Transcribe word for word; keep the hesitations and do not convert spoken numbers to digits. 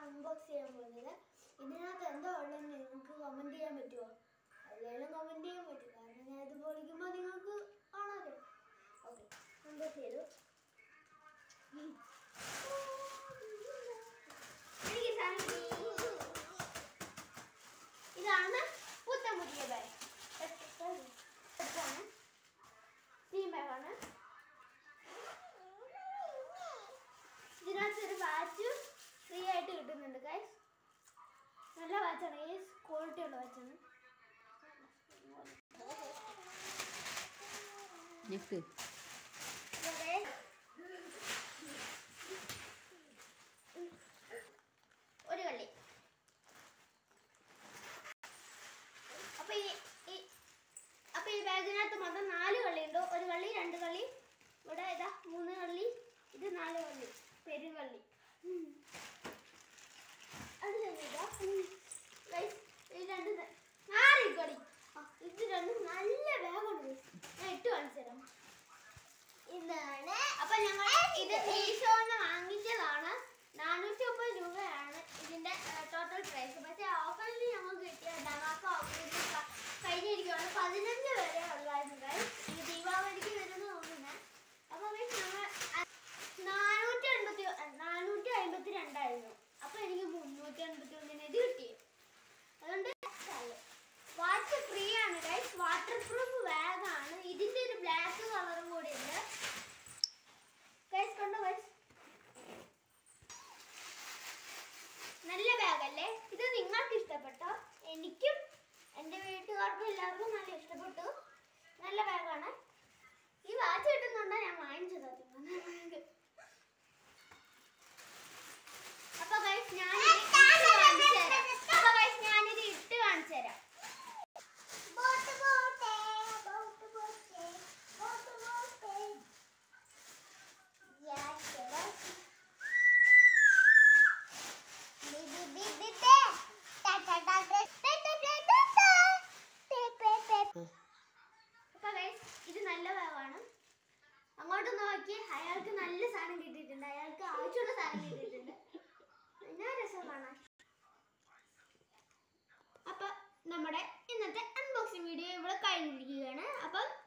Unbox ചെയ്യാൻ പോകുന്നത്. ഇതിനകത്ത് എന്താ ഉള്ളതെന്ന് നിങ്ങൾക്ക് കമൻറ്റ് ചെയ്യാൻ പറ്റുമോ? അതിലേലും കമൻറ്റ് ചെയ്യാൻ പറ്റും, കാരണം ഞാൻ ഇത് പൊളിക്കുമ്പോൾ നിങ്ങൾക്ക് കാണാമല്ലോ. ഓക്കെ, അൺബോക്സ് ചെയ്തു. എനിക്ക് ഇതാണ് പുത്തൻ പുതിയ ബാഗ്. തീം ബാഗാണ്. ഇതിനകത്ത് ഒരു വാച്ച് ഫ്രീ ആയിട്ട് കിട്ടുന്നുണ്ട് ഗൈസ്. നല്ല വാച്ചാണ് ഗൈസ്, ക്വാളിറ്റി ഉള്ള വാച്ചാണ്. ഒരു കള്ളി. അപ്പൊ ഈ അപ്പൊ ഈ ബാഗിനകത്ത് മൊത്തം നാല് കള്ളി ഉണ്ട്. ഒരു കള്ളി, രണ്ട് കള്ളി, ഇവിടെ ഇതാ മൂന്ന് കള്ളി, ഇത് നാല് കള്ളി, പെരുകള്ളി. അത് കഴിഞ്ഞിതാ രണ്ട് നാല് കളി. ഇത് രണ്ടും നല്ല ബാഗാണ്. ഞാൻ ഇട്ട് കാണിച്ചു തരാം. ഇതാണ്. അപ്പൊ ഞങ്ങൾ ഇത് മീഷോന്ന് വാങ്ങിച്ചതാണ്. നാനൂറ്റി മുപ്പത് രൂപയാണ് ഇതിന്റെ ടോട്ടൽ പ്രൈസ്. പക്ഷെ ഓഫറിൽ ഞങ്ങൾക്ക് കിട്ടിയ ഡമാക്ക ഓഫറിൽ കഴിഞ്ഞിരിക്കുകയാണ്. പതിനഞ്ച് വരെ ഉള്ളായിരുന്നു. ഈ ദീപാവലിക്ക് വരുന്ന തോന്നുന്നത്. അപ്പൊ ഞങ്ങൾ നാനൂറ്റി എൺപത്തി നാനൂറ്റി അമ്പത്തി രണ്ടായിരുന്നു. അപ്പൊ എനിക്ക് മുന്നൂറ്റി എൺപത്തി ഒന്നിന് ഇത് കിട്ടി. അതുകൊണ്ട് വാച്ച് ഫ്രീ ആണ് ഗൈസ്. വാട്ടർ പ്രൂഫ് ബാഗാണ്. ഇതിന്റെ ഒരു ബ്ലാക്ക് കളറും കൂടി ഉണ്ട് ഗൈസ്. കണ്ടോ ഗൈസ്, നല്ല ബാഗല്ലേ? ഇത് നിങ്ങൾക്ക് ഇഷ്ടപ്പെട്ടോ? എനിക്കും എൻ്റെ വീട്ടുകാർക്കും എല്ലാവർക്കും നല്ല ഇഷ്ടപ്പെട്ടു. നല്ല ബാഗാണ്. ഈ വാച്ച് കിട്ടുന്നുണ്ടോ ഞാൻ വാങ്ങിച്ചത്. അപ്പൊ ഗൈസ് ഞാനിത് കാണിച്ചു തരാം. അപ്പൊ ഗൈസ് ഞാനിത് ഇട്ട് കാണിച്ചു തരാം. അപ്പൊ ഗൈസ് ഇത് നല്ല ബാഗാണ്. അങ്ങോട്ട് നോക്കി, അയാൾക്ക് നല്ല സാധനം കിട്ടിയിട്ടുണ്ട്. അയാൾക്ക് ആവശ്യമുള്ള സാധനം കിട്ടിയിട്ടുണ്ട്. എന്നാ രസം കാണാൻ. അപ്പൊ നമ്മുടെ ഇന്നത്തെ അൺബോക്സിംഗ് വീഡിയോ ഇവിടെ കഴിഞ്ഞിരിക്കുകയാണ്. അപ്പം